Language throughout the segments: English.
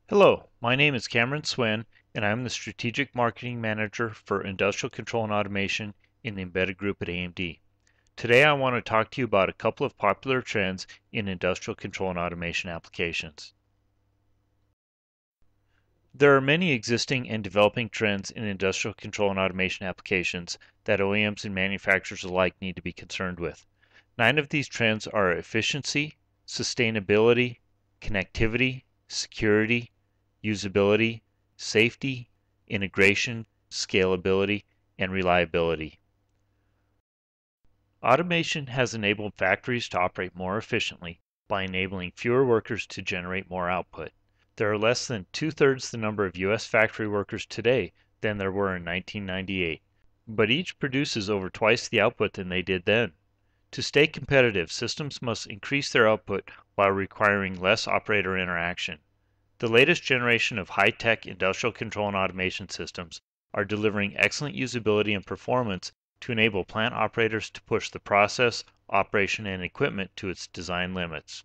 Hello, my name is Cameron Swen, and I'm the Strategic Marketing Manager for Industrial Control and Automation in the Embedded Group at AMD. Today I want to talk to you about a couple of popular trends in industrial control and automation applications. There are many existing and developing trends in industrial control and automation applications that OEMs and manufacturers alike need to be concerned with. 9 of these trends are efficiency, sustainability, connectivity, security, usability, safety, integration, scalability, and reliability. Automation has enabled factories to operate more efficiently by enabling fewer workers to generate more output. There are less than 2/3 the number of U.S. factory workers today than there were in 1998, but each produces over twice the output than they did then. To stay competitive, systems must increase their output while requiring less operator interaction. The latest generation of high-tech industrial control and automation systems are delivering excellent usability and performance to enable plant operators to push the process, operation, and equipment to its design limits.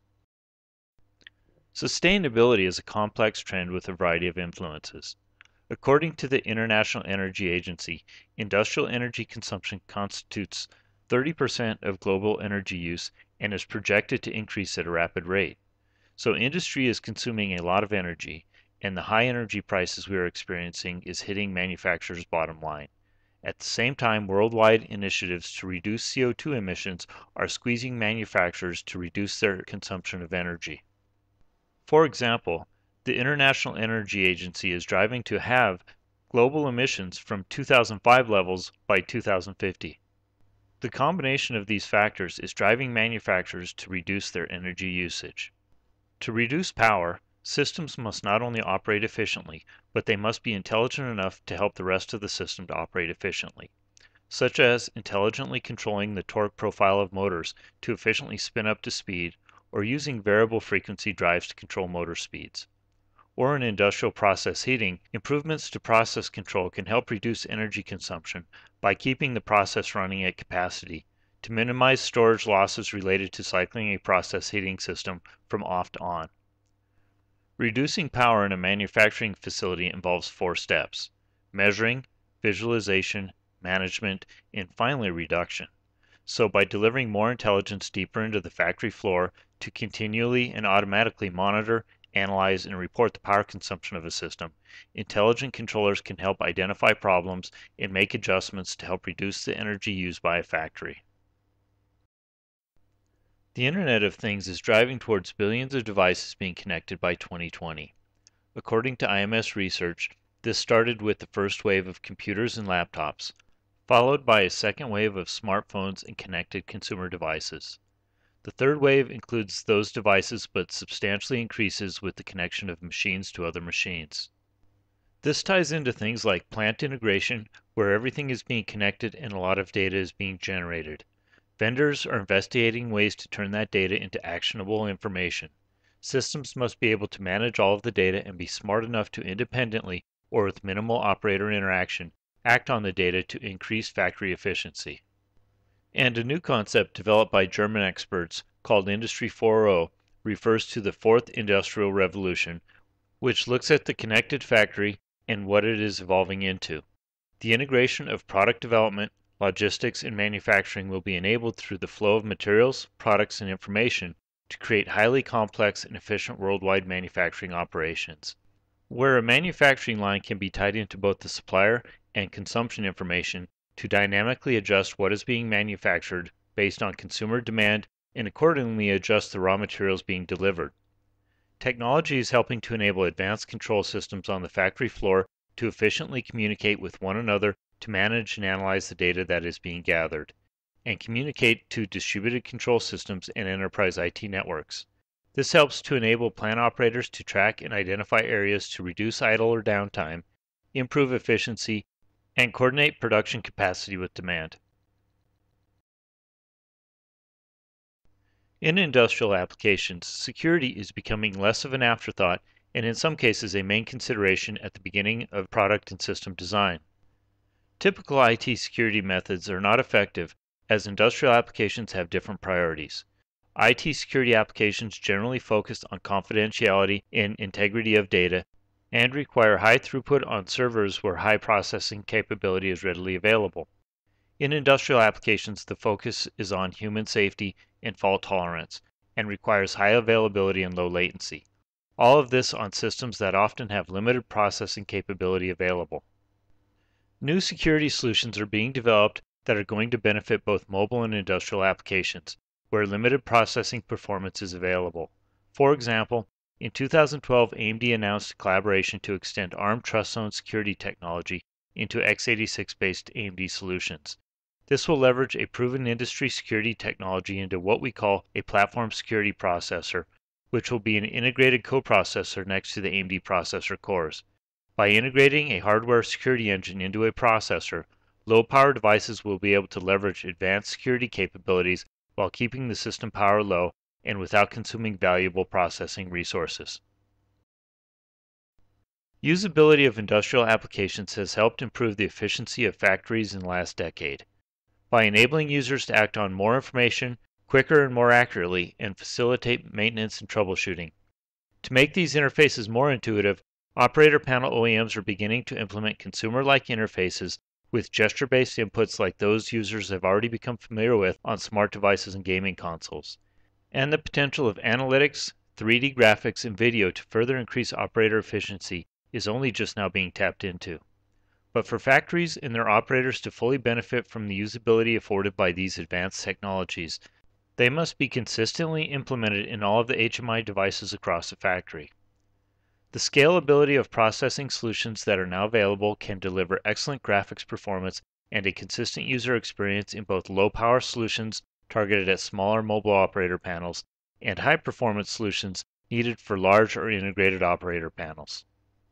Sustainability is a complex trend with a variety of influences. According to the International Energy Agency, industrial energy consumption constitutes 30% of global energy use and is projected to increase at a rapid rate. So industry is consuming a lot of energy, and the high energy prices we are experiencing is hitting manufacturers' bottom line. At the same time, worldwide initiatives to reduce CO2 emissions are squeezing manufacturers to reduce their consumption of energy. For example, the International Energy Agency is driving to halve global emissions from 2005 levels by 2050. The combination of these factors is driving manufacturers to reduce their energy usage. To reduce power, systems must not only operate efficiently, but they must be intelligent enough to help the rest of the system to operate efficiently, such as intelligently controlling the torque profile of motors to efficiently spin up to speed, or using variable frequency drives to control motor speeds. Or in industrial process heating, improvements to process control can help reduce energy consumption by keeping the process running at capacity, to minimize storage losses related to cycling a process heating system from off to on. Reducing power in a manufacturing facility involves 4 steps: measuring, visualization, management, and finally reduction. So by delivering more intelligence deeper into the factory floor to continually and automatically monitor, analyze, and report the power consumption of a system, intelligent controllers can help identify problems and make adjustments to help reduce the energy used by a factory. The Internet of Things is driving towards billions of devices being connected by 2020. According to IMS research, this started with the first wave of computers and laptops, followed by a second wave of smartphones and connected consumer devices. The third wave includes those devices but substantially increases with the connection of machines to other machines. This ties into things like plant integration, where everything is being connected and a lot of data is being generated. Vendors are investigating ways to turn that data into actionable information. Systems must be able to manage all of the data and be smart enough to independently, or with minimal operator interaction, act on the data to increase factory efficiency. And a new concept developed by German experts called Industry 4.0 refers to the fourth industrial revolution, which looks at the connected factory and what it is evolving into. The integration of product development, logistics, and manufacturing will be enabled through the flow of materials, products, and information to create highly complex and efficient worldwide manufacturing operations. Where a manufacturing line can be tied into both the supplier and consumption information to dynamically adjust what is being manufactured based on consumer demand and accordingly adjust the raw materials being delivered. Technology is helping to enable advanced control systems on the factory floor to efficiently communicate with one another to manage and analyze the data that is being gathered, and communicate to distributed control systems and enterprise IT networks. This helps to enable plant operators to track and identify areas to reduce idle or downtime, improve efficiency, and coordinate production capacity with demand. In industrial applications, security is becoming less of an afterthought and in some cases a main consideration at the beginning of product and system design. Typical IT security methods are not effective as industrial applications have different priorities. IT security applications generally focus on confidentiality and integrity of data and require high throughput on servers where high processing capability is readily available. In industrial applications, the focus is on human safety and fault tolerance and requires high availability and low latency. All of this on systems that often have limited processing capability available. New security solutions are being developed that are going to benefit both mobile and industrial applications, where limited processing performance is available. For example, in 2012, AMD announced a collaboration to extend ARM Trust Zone security technology into x86-based AMD solutions. This will leverage a proven industry security technology into what we call a platform security processor, which will be an integrated coprocessor next to the AMD processor cores. By integrating a hardware security engine into a processor, low-power devices will be able to leverage advanced security capabilities while keeping the system power low and without consuming valuable processing resources. Usability of industrial applications has helped improve the efficiency of factories in the last decade. By enabling users to act on more information quicker and more accurately and facilitate maintenance and troubleshooting. To make these interfaces more intuitive, operator panel OEMs are beginning to implement consumer-like interfaces with gesture-based inputs like those users have already become familiar with on smart devices and gaming consoles. And the potential of analytics, 3D graphics, and video to further increase operator efficiency is only just now being tapped into. But for factories and their operators to fully benefit from the usability afforded by these advanced technologies, they must be consistently implemented in all of the HMI devices across the factory. The scalability of processing solutions that are now available can deliver excellent graphics performance and a consistent user experience in both low-power solutions targeted at smaller mobile operator panels and high-performance solutions needed for large or integrated operator panels.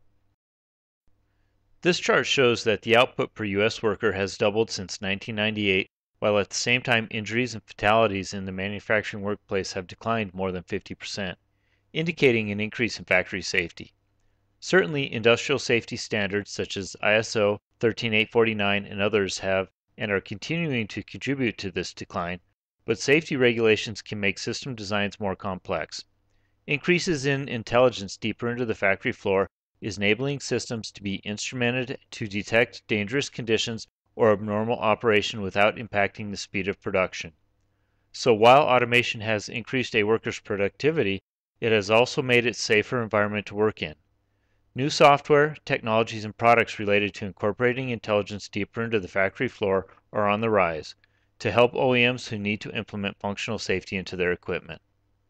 This chart shows that the output per U.S. worker has doubled since 1998, while at the same time injuries and fatalities in the manufacturing workplace have declined more than 50%. Indicating an increase in factory safety. Certainly, industrial safety standards such as ISO 13849 and others have and are continuing to contribute to this decline, but safety regulations can make system designs more complex. Increases in intelligence deeper into the factory floor is enabling systems to be instrumented to detect dangerous conditions or abnormal operation without impacting the speed of production. So while automation has increased a worker's productivity, it has also made it a safer environment to work in. New software, technologies, and products related to incorporating intelligence deeper into the factory floor are on the rise to help OEMs who need to implement functional safety into their equipment.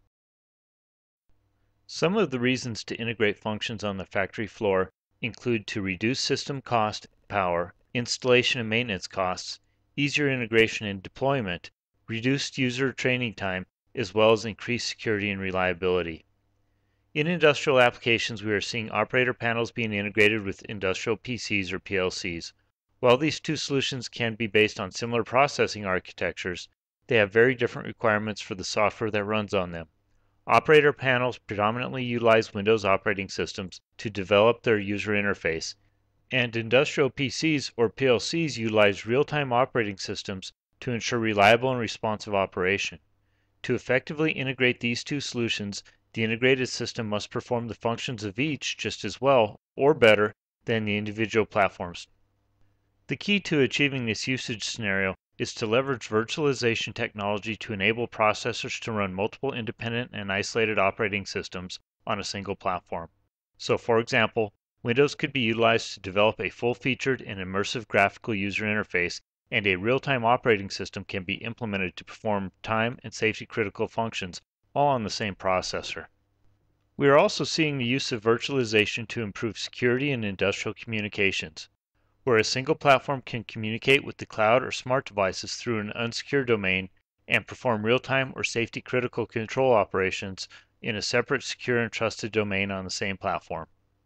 Some of the reasons to integrate functions on the factory floor include to reduce system cost, power, installation and maintenance costs, easier integration and deployment, reduced user training time, as well as increased security and reliability. In industrial applications, we are seeing operator panels being integrated with industrial PCs or PLCs. While these two solutions can be based on similar processing architectures, they have very different requirements for the software that runs on them. Operator panels predominantly utilize Windows operating systems to develop their user interface, and industrial PCs or PLCs utilize real-time operating systems to ensure reliable and responsive operation. To effectively integrate these two solutions, the integrated system must perform the functions of each just as well or better than the individual platforms. The key to achieving this usage scenario is to leverage virtualization technology to enable processors to run multiple independent and isolated operating systems on a single platform. So, for example, Windows could be utilized to develop a full-featured and immersive graphical user interface, and a real-time operating system can be implemented to perform time and safety-critical functions all on the same processor. We are also seeing the use of virtualization to improve security in industrial communications, where a single platform can communicate with the cloud or smart devices through an unsecured domain and perform real-time or safety-critical control operations in a separate, secure, and trusted domain on the same platform.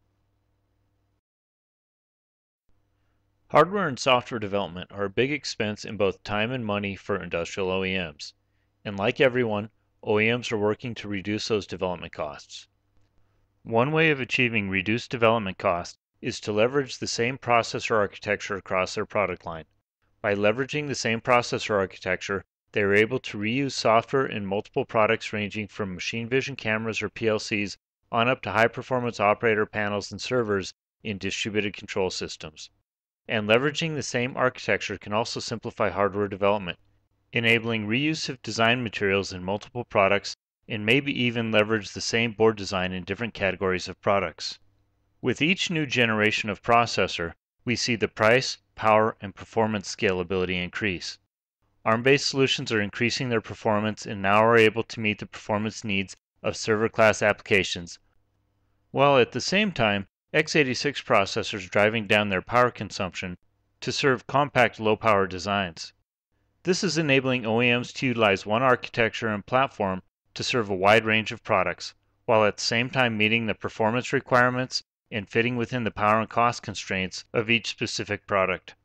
Hardware and software development are a big expense in both time and money for industrial OEMs, and like everyone, OEMs are working to reduce those development costs. One way of achieving reduced development costs is to leverage the same processor architecture across their product line. By leveraging the same processor architecture, they are able to reuse software in multiple products ranging from machine vision cameras or PLCs on up to high-performance operator panels and servers in distributed control systems. And leveraging the same architecture can also simplify hardware development, enabling reuse of design materials in multiple products and maybe even leverage the same board design in different categories of products. With each new generation of processor, we see the price, power, and performance scalability increase. ARM-based solutions are increasing their performance and now are able to meet the performance needs of server-class applications, while at the same time, x86 processors driving down their power consumption to serve compact low-power designs. This is enabling OEMs to utilize one architecture and platform to serve a wide range of products, while at the same time meeting the performance requirements and fitting within the power and cost constraints of each specific product.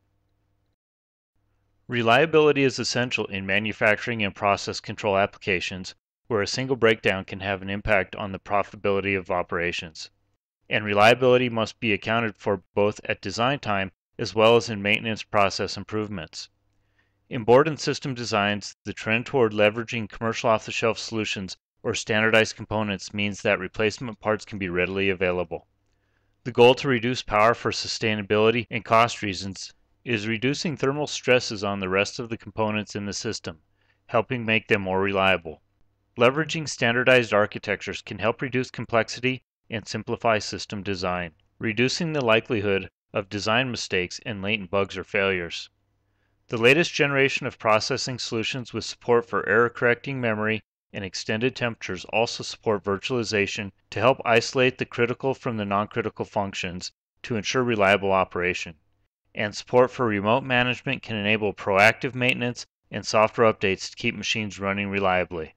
Reliability is essential in manufacturing and process control applications where a single breakdown can have an impact on the profitability of operations. And reliability must be accounted for both at design time as well as in maintenance process improvements. In board and system designs, the trend toward leveraging commercial off-the-shelf solutions or standardized components means that replacement parts can be readily available. The goal to reduce power for sustainability and cost reasons is reducing thermal stresses on the rest of the components in the system, helping make them more reliable. Leveraging standardized architectures can help reduce complexity and simplify system design, reducing the likelihood of design mistakes and latent bugs or failures. The latest generation of processing solutions with support for error-correcting memory and extended temperatures also support virtualization to help isolate the critical from the non-critical functions to ensure reliable operation. And support for remote management can enable proactive maintenance and software updates to keep machines running reliably.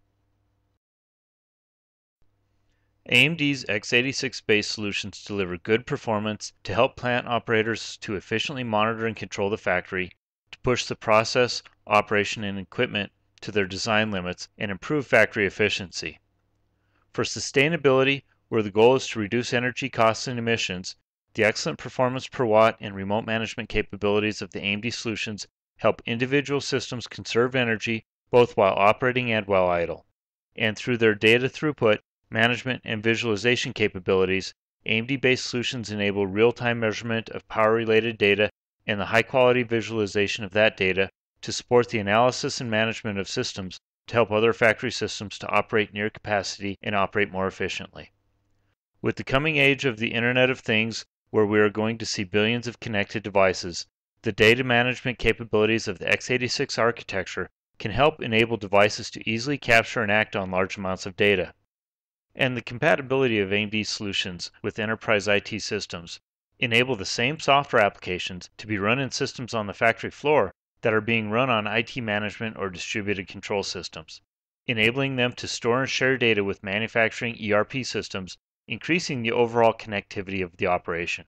AMD's x86-based solutions deliver good performance to help plant operators to efficiently monitor and control the factory, to push the process, operation, and equipment to their design limits, and improve factory efficiency. For sustainability, where the goal is to reduce energy costs and emissions, the excellent performance per watt and remote management capabilities of the AMD solutions help individual systems conserve energy both while operating and while idle. And through their data throughput, management, and visualization capabilities, AMD-based solutions enable real-time measurement of power-related data and the high-quality visualization of that data to support the analysis and management of systems to help other factory systems to operate near capacity and operate more efficiently. With the coming age of the Internet of Things, where we are going to see billions of connected devices, the data management capabilities of the x86 architecture can help enable devices to easily capture and act on large amounts of data. And the compatibility of AMD solutions with enterprise IT systems enable the same software applications to be run in systems on the factory floor that are being run on IT management or distributed control systems, enabling them to store and share data with manufacturing ERP systems, increasing the overall connectivity of the operation.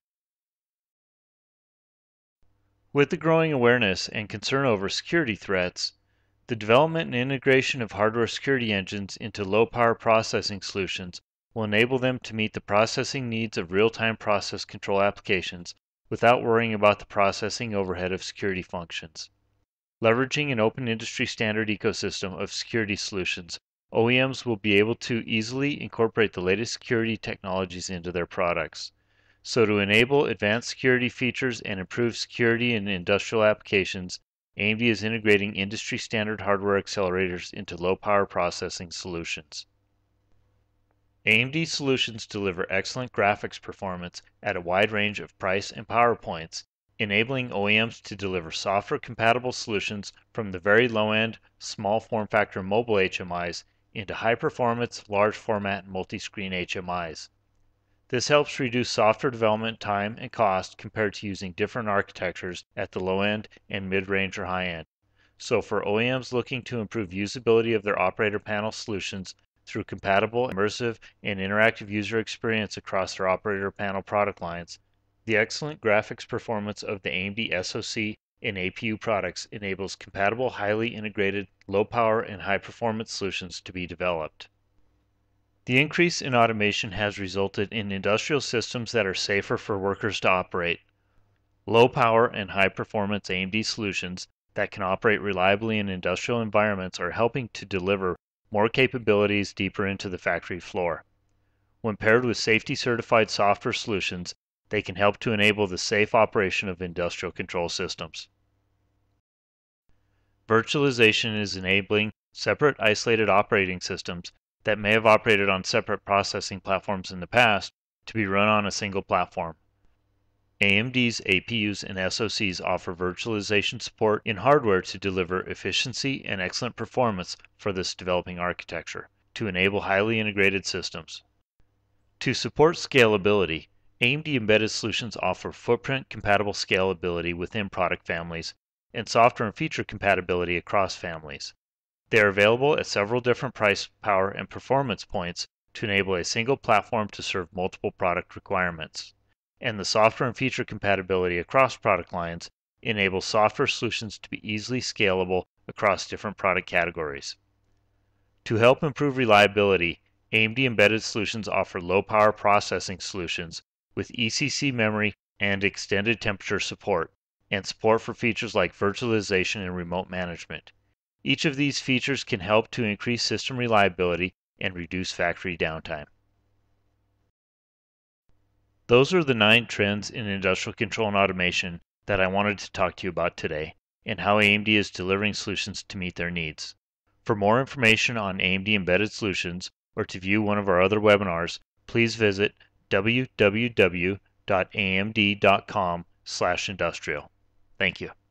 With the growing awareness and concern over security threats, the development and integration of hardware security engines into low-power processing solutions will enable them to meet the processing needs of real-time process control applications without worrying about the processing overhead of security functions. Leveraging an open industry standard ecosystem of security solutions, OEMs will be able to easily incorporate the latest security technologies into their products. So to enable advanced security features and improve security in industrial applications, AMD is integrating industry standard hardware accelerators into low-power processing solutions. AMD solutions deliver excellent graphics performance at a wide range of price and power points, enabling OEMs to deliver software-compatible solutions from the very low-end, small form-factor mobile HMIs into high-performance, large-format multi-screen HMIs. This helps reduce software development time and cost compared to using different architectures at the low end and mid-range or high end. So for OEMs looking to improve usability of their operator panel solutions through compatible, immersive, and interactive user experience across their operator panel product lines, the excellent graphics performance of the AMD SoC and APU products enables compatible, highly integrated, low-power, and high-performance solutions to be developed. The increase in automation has resulted in industrial systems that are safer for workers to operate. Low power and high performance AMD solutions that can operate reliably in industrial environments are helping to deliver more capabilities deeper into the factory floor. When paired with safety-certified software solutions, they can help to enable the safe operation of industrial control systems. Virtualization is enabling separate isolated operating systems that may have operated on separate processing platforms in the past to be run on a single platform. AMD's APUs and SoCs offer virtualization support in hardware to deliver efficiency and excellent performance for this developing architecture to enable highly integrated systems. To support scalability, AMD Embedded Solutions offer footprint-compatible scalability within product families and software and feature compatibility across families. They are available at several different price, power, and performance points to enable a single platform to serve multiple product requirements. And the software and feature compatibility across product lines enables software solutions to be easily scalable across different product categories. To help improve reliability, AMD Embedded Solutions offer low-power processing solutions with ECC memory and extended temperature support, and support for features like virtualization and remote management. Each of these features can help to increase system reliability and reduce factory downtime. Those are the 9 trends in industrial control and automation that I wanted to talk to you about today, and how AMD is delivering solutions to meet their needs. For more information on AMD Embedded Solutions, or to view one of our other webinars, please visit www.amd.com/industrial. Thank you.